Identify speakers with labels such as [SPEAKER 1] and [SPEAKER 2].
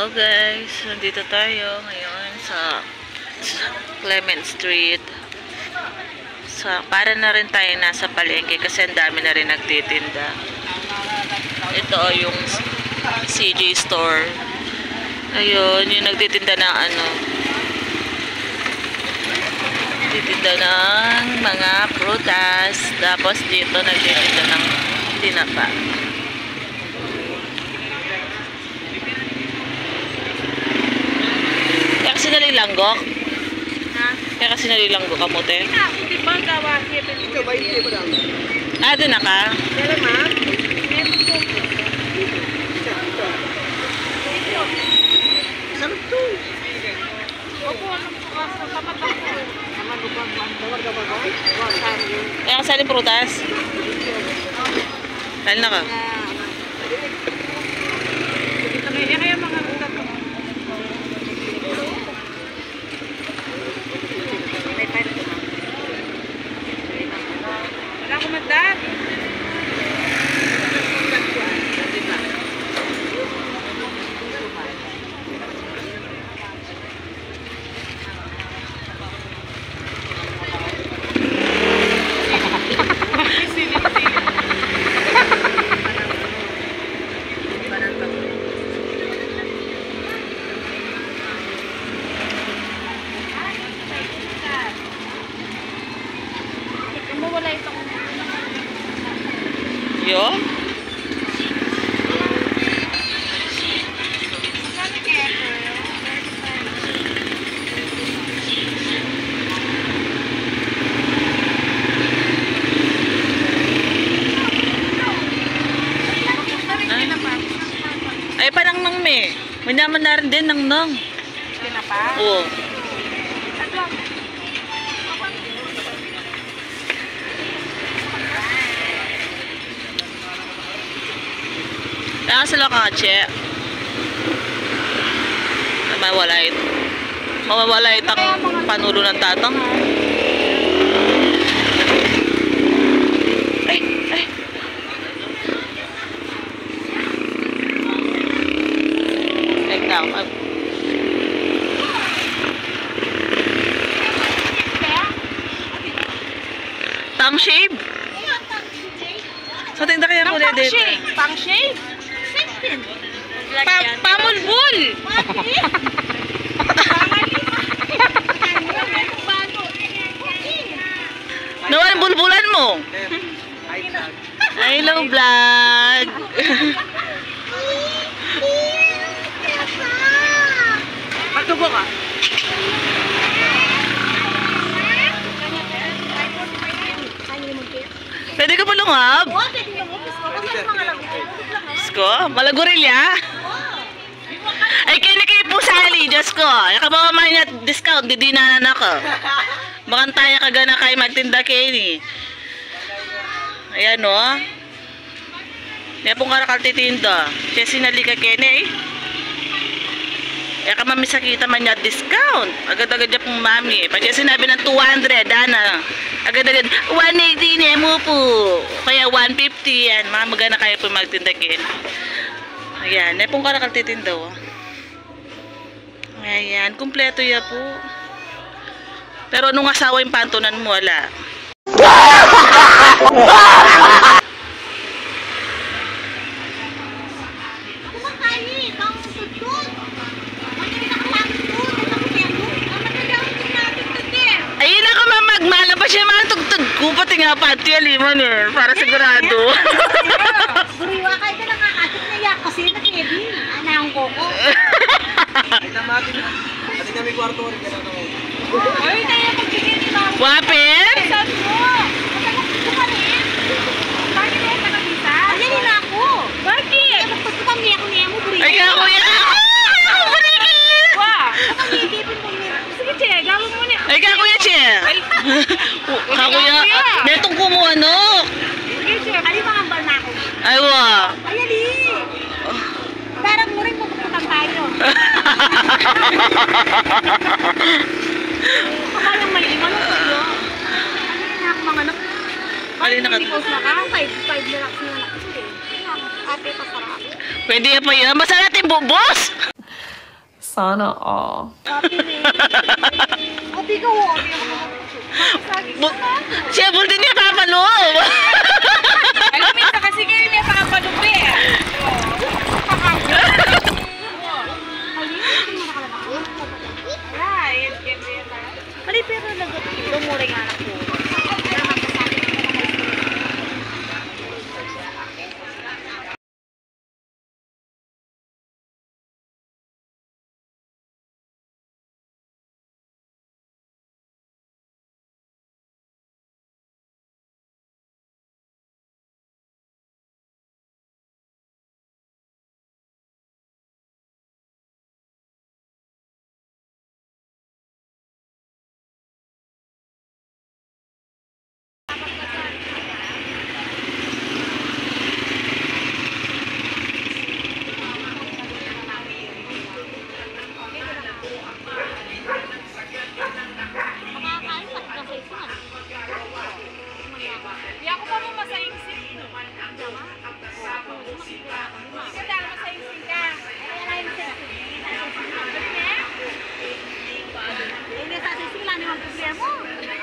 [SPEAKER 1] Hello guys, nandito tayo ngayon sa Clement Street. Para na rin tayo nasa palengke kasi ang dami na rin nagtitinda. Ito yung CJ store. Ayun, yung nagtitinda ng nagtitinda ng mga prutas. Tapos dito nagtitinda ng tinapa. Kasi nalilanggok? Ha? Kaya kasi nalilanggok kamote? Ah, doon na ka? Kaya kasali prutas? Kaya na ka? Yo? Ay, parang nang me. May naman na rin din nang nang.
[SPEAKER 2] Pinapa?
[SPEAKER 1] Oo. Kaya sila kakatse. Mawawalay ang panulo ng tatang. Ay! Like now. Tang shave? Sa tinda kaya ko dito.
[SPEAKER 2] Pang shave?
[SPEAKER 1] Pamulbul! Nawan bulbulan mo? Hello vlog!
[SPEAKER 2] Magtubo ka?
[SPEAKER 1] Pwede ka palungab?
[SPEAKER 2] Oo, pwede lumabas ko. Kasi mga lagot.
[SPEAKER 1] Sko? Malagurilla? Ay, kini po sali, Diyos ko. Nakabawa man niya discount, didinanan ako. Bakang tayo kagana kayo magtinda kayo. Ayan o. Kaya pong karakal titinda. Kaya sinali ka kene eh. Kaya ka mamisakita man niya discount. Agad-agad niya pong mami. Pag sinabi ng 200, ana. Agad-agad, 180 niya mo po. Kaya 150 yan. Mga magana kayo po magtinda kayo. Ayan, may pong karakal titinda o. Ayan, kumpleto ya po. Pero nung asawa yung pantunan mo, wala. Ayun ako mamagmala pa siya mga tugtog ko. Pati nga pati aliman eh. Para sigurado.
[SPEAKER 2] Buriwa kayo ka nakakasip na yak kasi nakedi. Anang koko.
[SPEAKER 3] Ay, tamatin na. Pati kami kwarto rin ka na naman.
[SPEAKER 2] Ay, tayo magbigay ni Mama.
[SPEAKER 1] Wapin?
[SPEAKER 2] Saan mo? Matagok ko ka rin. Bakit na yung tagabisa? Ayan nila ako. Bakit? Magpagputang niya ako niya mo, buriwa.
[SPEAKER 1] Ay, kakuya ka! Barigit!
[SPEAKER 2] Wow! Kapag-iigipin mo niya. Sige, Che, gawin mo niya.
[SPEAKER 1] Ay, kakuya, Che! Kakuya, netong kumuano.
[SPEAKER 2] Sige, Che. Ali, mangambal na ako.
[SPEAKER 1] Ay, wa.
[SPEAKER 2] Ay, Ali. Darang mo rin magpagputang tayo. Kapalang may iman ang tuyo. Ano yun ako mga anak?
[SPEAKER 1] Alin na ka?
[SPEAKER 2] Hindi ko na ka. 5 na lang sila. Ate, pasarap.
[SPEAKER 1] Pwede pa yun. Basta natin bubos!
[SPEAKER 4] Sana all.
[SPEAKER 2] Ate ko, ate ako naman.
[SPEAKER 1] Siyempre din niya papaloob.
[SPEAKER 2] Alam mo, kasi kayo niya papalupi. Kali pero lagot ito, mura yung anak ko. Di ako pa mo masayingsing. Kasi dahil masayingsing ka. Ay, hindi sa sising lang yung problema mo.